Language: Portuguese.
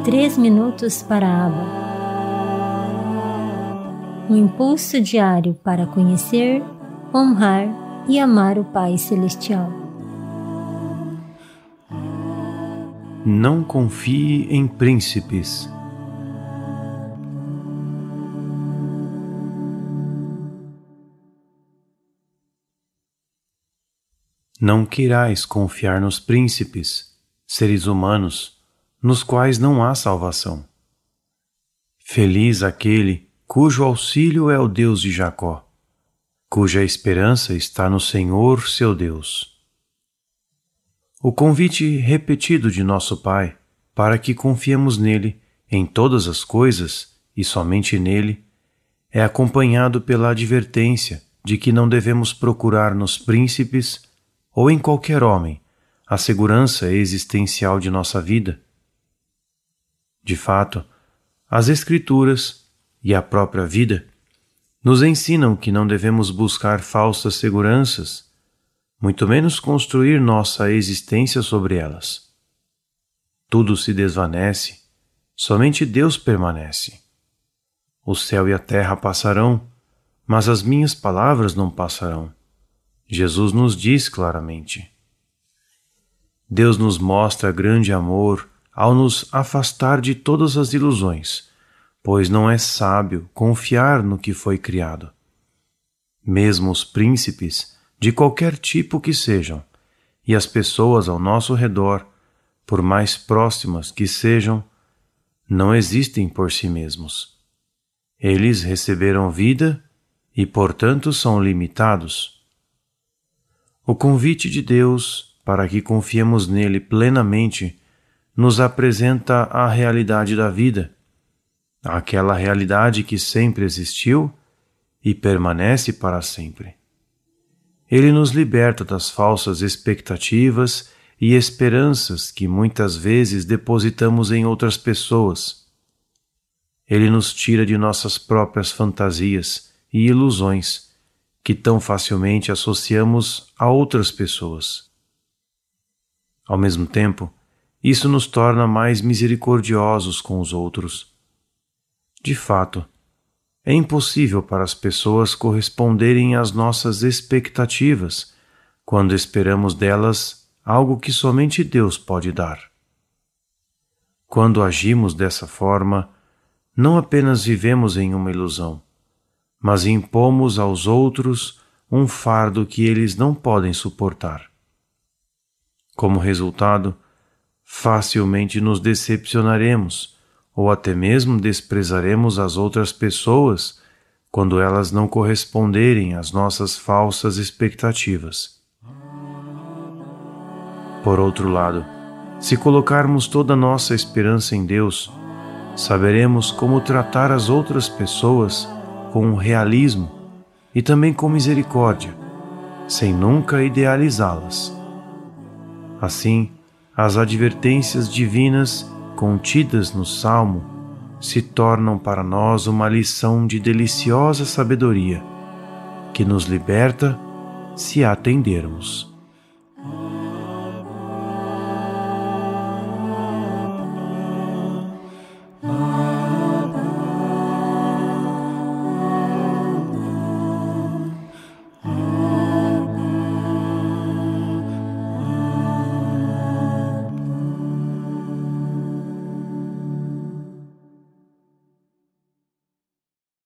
3 minutos para a aba. Um impulso diário para conhecer, honrar e amar o Pai Celestial. Não confie em príncipes. Não queirais confiar nos príncipes, seres humanos, nos quais não há salvação. Feliz aquele cujo auxílio é o Deus de Jacó, cuja esperança está no Senhor, seu Deus. O convite repetido de nosso Pai para que confiemos nele em todas as coisas e somente nele é acompanhado pela advertência de que não devemos procurar nos príncipes ou em qualquer homem a segurança existencial de nossa vida. De fato, as Escrituras e a própria vida nos ensinam que não devemos buscar falsas seguranças, muito menos construir nossa existência sobre elas. Tudo se desvanece, somente Deus permanece. O céu e a terra passarão, mas as minhas palavras não passarão. Jesus nos diz claramente. Deus nos mostra grande amor ao nos afastar de todas as ilusões, pois não é sábio confiar no que foi criado. Mesmo os príncipes, de qualquer tipo que sejam, e as pessoas ao nosso redor, por mais próximas que sejam, não existem por si mesmos. Eles receberam vida e, portanto, são limitados. O convite de Deus para que confiemos nele plenamente nos apresenta a realidade da vida, aquela realidade que sempre existiu e permanece para sempre. Ele nos liberta das falsas expectativas e esperanças que muitas vezes depositamos em outras pessoas. Ele nos tira de nossas próprias fantasias e ilusões que tão facilmente associamos a outras pessoas. Ao mesmo tempo, isso nos torna mais misericordiosos com os outros. De fato, é impossível para as pessoas corresponderem às nossas expectativas quando esperamos delas algo que somente Deus pode dar. Quando agimos dessa forma, não apenas vivemos em uma ilusão, mas impomos aos outros um fardo que eles não podem suportar. Como resultado, facilmente nos decepcionaremos ou até mesmo desprezaremos as outras pessoas quando elas não corresponderem às nossas falsas expectativas. Por outro lado, se colocarmos toda a nossa esperança em Deus, saberemos como tratar as outras pessoas com realismo e também com misericórdia, sem nunca idealizá-las. Assim, as advertências divinas contidas no Salmo se tornam para nós uma lição de deliciosa sabedoria que nos liberta se atendermos.